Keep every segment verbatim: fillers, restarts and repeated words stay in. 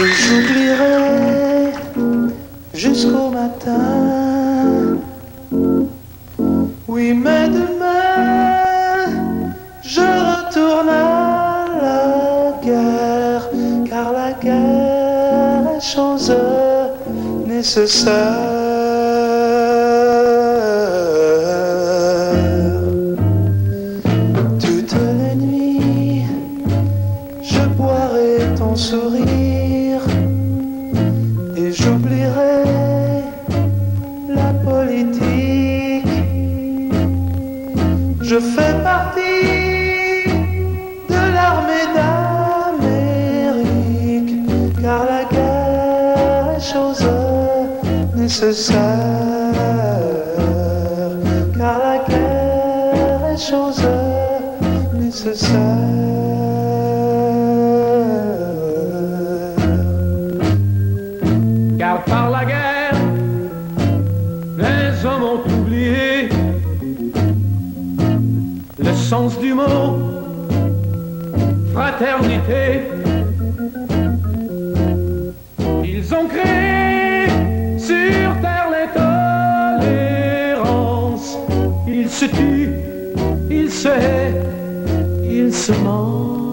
J'oublierai jusqu'au matin. Oui, mais demain, je retourne à la guerre, car la guerre est chose nécessaire. Toutes les nuits, je boirai ton sourire et j'oublierai la politique. Je fais partie de l'armée d'Amérique, car la guerre est chose nécessaire. Car la guerre est chose nécessaire. Car par la guerre, les hommes ont oublié le sens du mot fraternité. Ils ont créé sur terre l'intolérance. Ils se tuent, ils se haient, ils se mentent.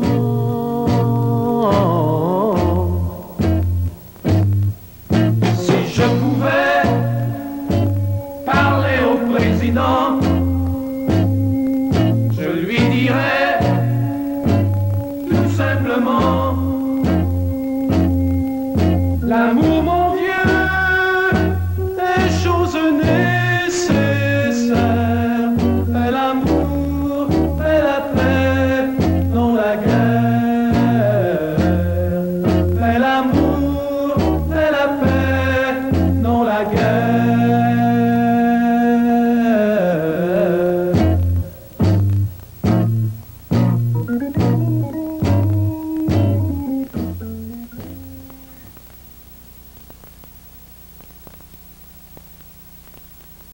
Si je pouvais parler au président,